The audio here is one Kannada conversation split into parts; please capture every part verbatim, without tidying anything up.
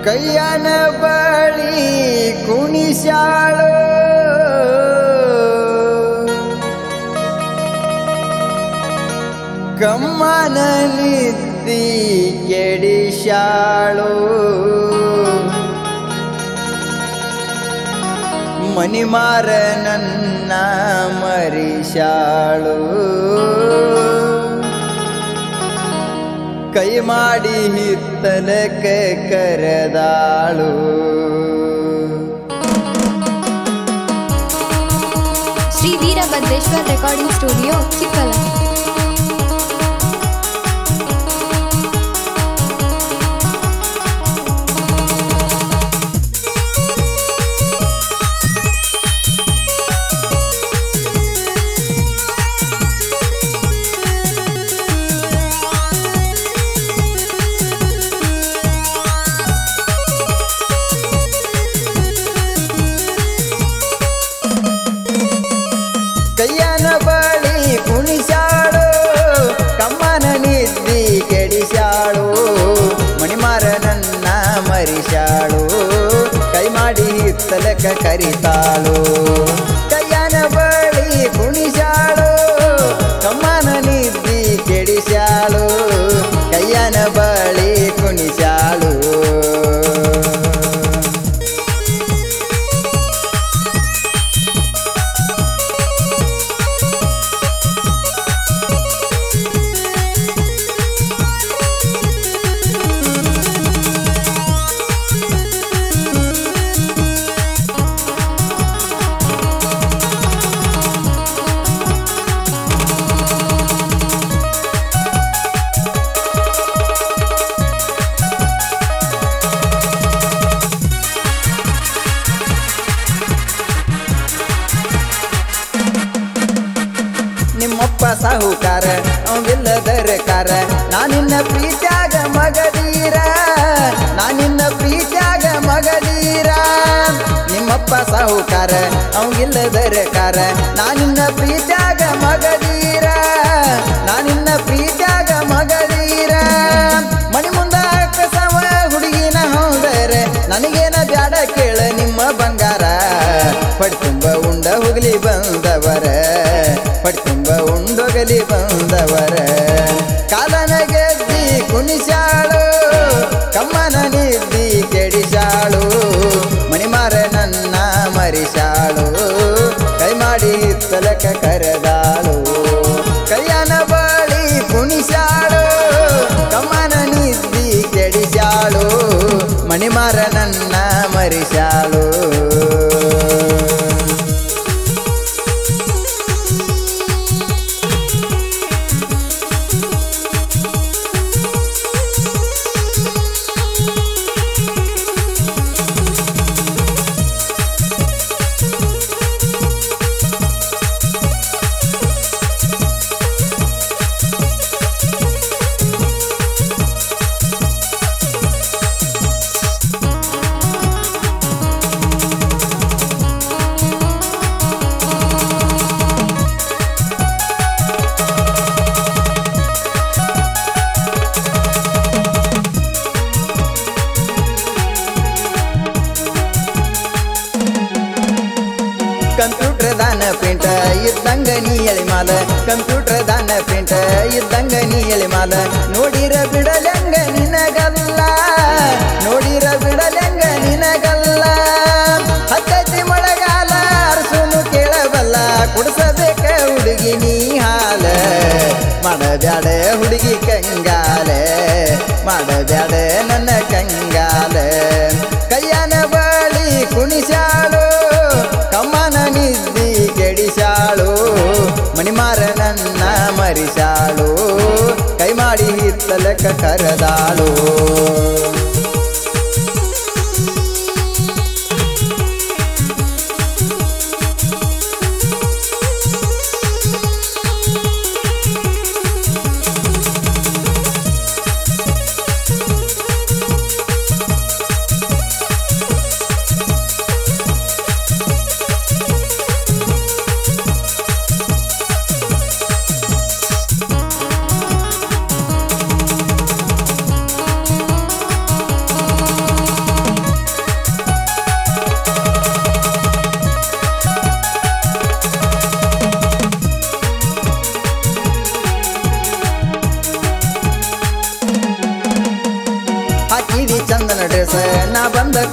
ಕೈಯನ ಬಳಿ ಕುಣಿಸ್ಯಾಳು ಕಮ್ಮನ ನಿದ್ದಿ ಕೆಡಿಸ್ಯಾಳು ಮಣಿಮಾರ ನನ್ನ ಮರಿಸ್ಯಾಳು ಕೈ ಮಾಡಿ ಹಿತ್ತಲಕ್ಕೆ ಕರೆದಾಳು ಶ್ರೀ ವೀರಭದ್ರೇಶ್ವರ ರೆಕಾರ್ಡಿಂಗ್ ಸ್ಟುಡಿಯೋ ಚಿಕ್ಕಲ ಕೈಯನ ಬಳಿ ಕುಣಿಸ್ಯಾಳು ಕಮ್ಮನ ನಿದ್ದಿ ಕೆಡಿಸ್ಯಾಳು ಮಣಿಮಾರ ನನ್ನ ಮರಿಸ್ಯಾಳು ಕೈ ಮಾಡಿ ಹಿತ್ತಲಕ ಕರಿತಾಳು ಕೈಯನ ಬಳಿ ಕುಣಿಸ್ಯಾಳು ಕಮ್ಮನ ನಿದ್ದಿ ಕೆಡಿಸ್ಯಾಳು ಕೈಯನ ಬಳಿ ಕುಣಿಸ್ಯಾಳು ನಿಮ್ಮಪ್ಪ ಸಾಹುಕಾರ ಅವಿಲ್ಲದರ ಕಾರ ನಾನಿನ್ನ ಪ್ರೀತ್ಯಾಗ ಮಗದೀರ ನಾನಿನ್ನ ಪ್ರೀತ್ಯಾಗ ಮಗದೀರ ನಿಮ್ಮಪ್ಪ ಸಾಹುಕಾರ ಅವಿಲ್ಲದರ ಕಾರ ನಾನಿನ್ನ ಪ್ರೀತ್ಯಾಗ ಮಗದೀರ ನಾನಿನ್ನ ಪ್ರೀತ್ಯಾಗ ಮಗದೀರ ಮಣಿ ಮುಂದ ಕಸವ ಹುಡುಗಿನ ಹೋದರೆ ನನಗೇನ ಬ್ಯಾಡ ಕೇಳ ನಿಮ್ಮ ಬಂಗಾರ ಪಡಿ ತುಂಬ ಉಂಡ ಹೋಗಲಿ ಬಂದವರ ಪಡಿ ತುಂಬ ಉಂಡೋಗಲಿ ಬಂದವರ ಕಾಲನ ಗೆದ್ದಿ ಕುಣಿಸ್ಯಾಳು ಕಮ್ಮನ ನಿದ್ದಿ ಕೆಡಿಸ್ಯಾಳು ಮಣಿಮಾರ ನನ್ನ ಮರಿಸ್ಯಾಳು ಕೈ ಮಾಡಿ ಹಿತ್ತಲಕ ಕರೆದಾಳು ಕೈಯನ ಬಳಿ ಕುಣಿಸ್ಯಾಳು ಕಮ್ಮನ ನಿದ್ದಿ ಕೆಡಿಸ್ಯಾಳು ಮಣಿಮಾರ ನನ್ನ ಮರಿಸ್ಯಾಳು ಕಂಪ್ಯೂಟರ್ ದಾನ ಪ್ರಿಂಟ್ ಇದ್ದಂಗ ನೀ ಎಳಿ ಮಾಲ ಕಂಪ್ಯೂಟರ್ ದಾನ ಪ್ರಿಂಟ್ ಇದ್ದಂಗ ನೀ ಎಳಿ ಮಾಲ ನೋಡಿರ ಬಿಡಲೆಂಗ ನಿನಗಲ್ಲ ನೋಡಿರ ಬಿಡಲೆಂಗ ನಿನಗಲ್ಲ ಹತ್ತತಿ ಮೊಳಗಾಲ ಅರಸುನು ಕೇಳಬಲ್ಲ ಕುಡಿಸಬೇಕ ಹುಡುಗಿ ನೀ ಹಾಲ ಮಾಡಬ್ಯಾಡ ಹುಡುಗಿ ಕಂಗಾಲ ಮಾಡಬ್ಯಾಡ ನನ್ನ ಕಂಗಾಲ ಕೈಯನ ಬಳಿ ಕುಣಿಸ್ಯಾಳು ಕಮ್ಮನ ನಿದ್ದಿ ಕೆಡಿಸ್ಯಾಳು ಮಣಿಮಾರ ನನ್ನ ಮರಿಸ್ಯಾಳು ಕೈ ಮಾಡಿ ಹಿತ್ತಲಕ ಕರೆದಾಳು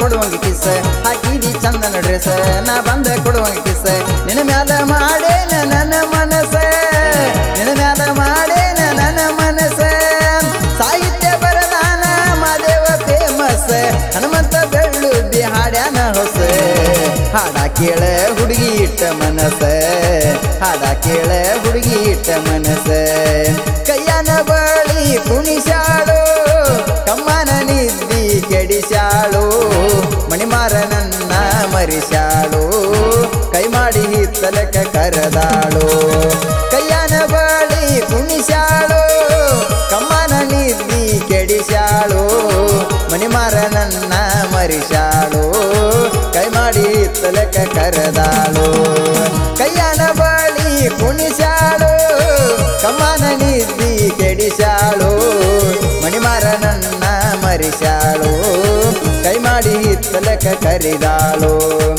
ಕೊಡುವಂಗ ಕಿಸ ಹಾಕಿದಿ ಚಂದನ ಡ್ರೆಸ್ ನಾ ಬಂದ ಕೊಡುವಂಗ ಕಿಸ ನಿನ್ನ ಮ್ಯಾಲ ಮಾಡೇನ ನನ್ನ ಮನಸ ನಿನ್ನ ಮ್ಯಾಲ ಮಾಡೇನ ನನ್ನ ಮನಸ ಸಾಹಿತ್ಯ ಬರದಾನ ಮಾದೇವ ಫೇಮಸ್ ಹನುಮಂತ ಬೆಳ್ಳುದ್ದಿ ಹಾಡ್ಯಾನ ಹೊಸ ಹಾಡ ಕೇಳ ಹುಡುಗಿ ಇಟ್ಟ ಮನಸ ಹಾಡ ಕೇಳ ಹುಡುಗಿ ಇಟ್ಟ ಮನಸ ಕೈಯನ ಬಳಿ ಕುಣಿಸಾಳು ಕಮ್ಮನ ನಿದ್ದಿ ಕೆಡಿಸಾಳು ಮಣಿಮಾರ ನನ್ನ ಮರಿಸಾಳು ಕೈ ಮಾಡಿ ಹಿತ್ತಲಕ ಕರೆದಾಳು ಕೈಯನ ಬಳಿ ಕುಣಿಸಾಳು ಕಮ್ಮನ ನಿದ್ದಿ ಕೆಡಿಸಾಳು ಮಣಿಮಾರ ನನ್ನ ಮರಿಸಾಳು ಕೈ ಮಾಡಿ ಹಿತ್ತಲಕ ಕರೆದಾಳು ಕೈಯನ ಬಳಿ ಕುಣಿಸಾಳು ಕಮ್ಮನ ನಿದ್ದಿ ಕೆಡಿಸಾಳು ಮಣಿಮಾರ ನನ್ನ ಮರಿಸಾಳು ಕೈ ಮಾಡಿ ಹಿತ್ತಲಕ ಕರೆದಾಳು